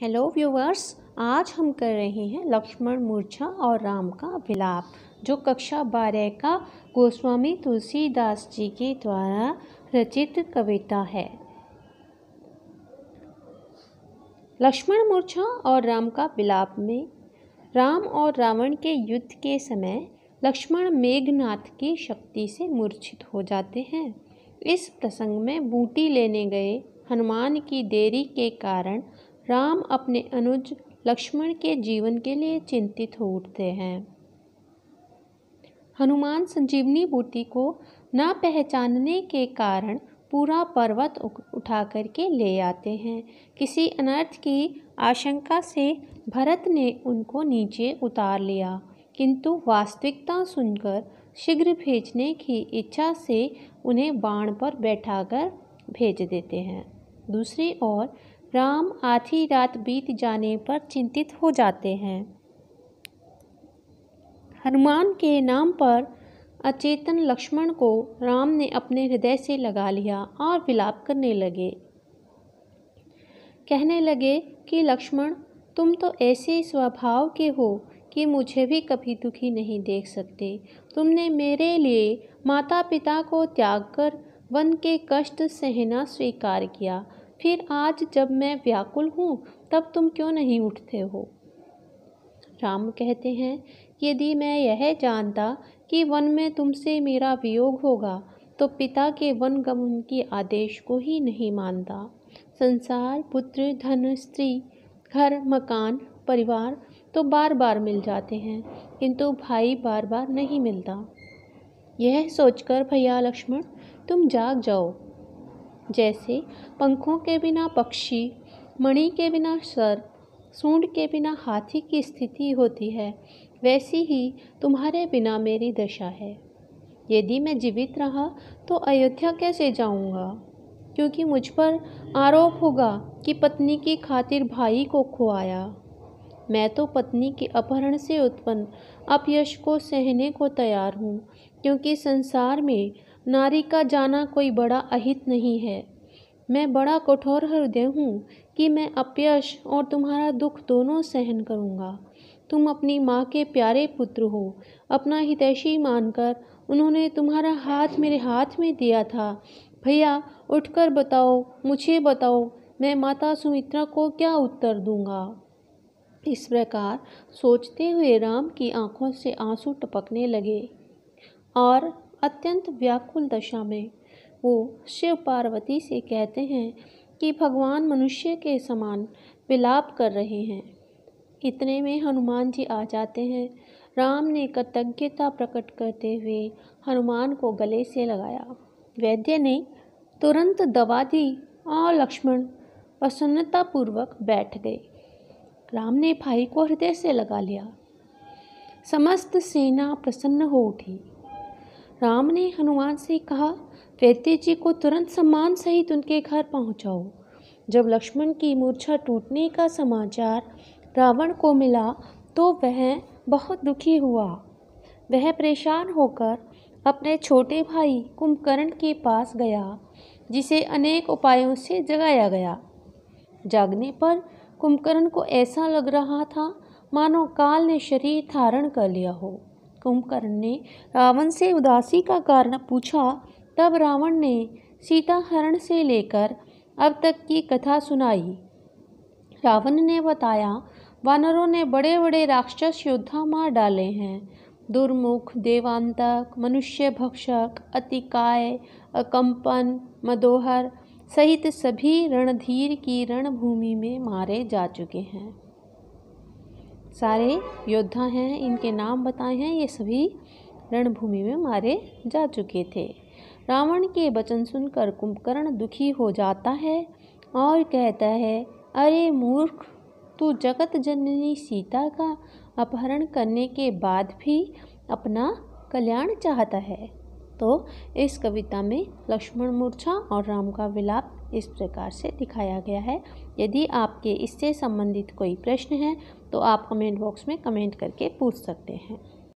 Hello viewers, आज हम कर रहे हैं लक्ष्मण मूर्छा और राम का विलाप, जो कक्षा 12 का गोस्वामी तुलसीदास जी के द्वारा रचित कविता है। लक्ष्मण मूर्छा और राम का विलाप में राम और रावण के युद्ध के समय लक्ष्मण मेघनाथ की शक्ति से मूर्छित हो जाते हैं। इस प्रसंग में बूटी लेने गए हनुमान की देरी के कारण राम अपने अनुज लक्ष्मण के जीवन के लिए चिंतित हो उठते हैं। हनुमान संजीवनी बूटी को न पहचानने के कारण पूरा पर्वत उठा करके ले आते हैं। किसी अनर्थ की आशंका से भरत ने उनको नीचे उतार लिया, किंतु वास्तविकता सुनकर शीघ्र भेजने की इच्छा से उन्हें बाण पर बैठाकर भेज देते हैं। दूसरी ओर राम आधी रात बीत जाने पर चिंतित हो जाते हैं। हनुमान के नाम पर अचेतन लक्ष्मण को राम ने अपने हृदय से लगा लिया और विलाप करने लगे। कहने लगे कि लक्ष्मण, तुम तो ऐसे स्वभाव के हो कि मुझे भी कभी दुखी नहीं देख सकते। तुमने मेरे लिए माता पिता को त्याग कर वन के कष्ट सहना स्वीकार किया, फिर आज जब मैं व्याकुल हूँ तब तुम क्यों नहीं उठते हो? राम कहते हैं, यदि मैं यह जानता कि वन में तुमसे मेरा वियोग होगा तो पिता के वन गमन के आदेश को ही नहीं मानता। संसार, पुत्र, धन, स्त्री, घर, मकान, परिवार तो बार बार मिल जाते हैं, किंतु भाई बार बार नहीं मिलता। यह सोचकर भैया लक्ष्मण तुम जाग जाओ। जैसे पंखों के बिना पक्षी, मणि के बिना सर्प, सूंड के बिना हाथी की स्थिति होती है, वैसी ही तुम्हारे बिना मेरी दशा है। यदि मैं जीवित रहा तो अयोध्या कैसे जाऊंगा? क्योंकि मुझ पर आरोप होगा कि पत्नी की खातिर भाई को खोआया। मैं तो पत्नी के अपहरण से उत्पन्न अपयश को सहने को तैयार हूँ, क्योंकि संसार में नारी का जाना कोई बड़ा अहित नहीं है। मैं बड़ा कठोर हृदय हूँ कि मैं अपयश और तुम्हारा दुख दोनों सहन करूँगा। तुम अपनी माँ के प्यारे पुत्र हो। अपना हितैषी मानकर उन्होंने तुम्हारा हाथ मेरे हाथ में दिया था। भैया उठकर बताओ, मुझे बताओ, मैं माता सुमित्रा को क्या उत्तर दूंगा? इस प्रकार सोचते हुए राम की आंखों से आंसू टपकने लगे और अत्यंत व्याकुल दशा में वो शिव पार्वती से कहते हैं कि भगवान मनुष्य के समान विलाप कर रहे हैं। इतने में हनुमान जी आ जाते हैं। राम ने कृतज्ञता प्रकट करते हुए हनुमान को गले से लगाया। वैद्य ने तुरंत दवा दी और लक्ष्मण प्रसन्नतापूर्वक बैठ गए। राम ने भाई को हृदय से लगा लिया। समस्त सेना प्रसन्न हो उठी। राम ने हनुमान से कहा, वैद्य जी को तुरंत सम्मान सहित उनके घर पहुंचाओ। जब लक्ष्मण की मूर्छा टूटने का समाचार रावण को मिला तो वह बहुत दुखी हुआ। वह परेशान होकर अपने छोटे भाई कुंभकर्ण के पास गया, जिसे अनेक उपायों से जगाया गया। जागने पर कुंभकर्ण को ऐसा लग रहा था मानो काल ने शरीर धारण कर लिया हो। कुंभकर्ण ने रावण से उदासी का कारण पूछा। तब रावण ने सीता हरण से लेकर अब तक की कथा सुनाई। रावण ने बताया, वानरों ने बड़े बड़े राक्षस योद्धा मार डाले हैं। दुर्मुख, देवांतक, मनुष्य भक्षक, अतिकाय, अकंपन, मदोहर सहित सभी रणधीर की रणभूमि में मारे जा चुके हैं। सारे योद्धा हैं, इनके नाम बताए हैं, ये सभी रणभूमि में मारे जा चुके थे। रावण के वचन सुनकर कुंभकर्ण दुखी हो जाता है और कहता है, अरे मूर्ख, तू जगत जननी सीता का अपहरण करने के बाद भी अपना कल्याण चाहता है। तो इस कविता में लक्ष्मण मूर्छा और राम का विलाप इस प्रकार से दिखाया गया है। यदि आपके इससे संबंधित कोई प्रश्न है तो आप कमेंट बॉक्स में कमेंट करके पूछ सकते हैं।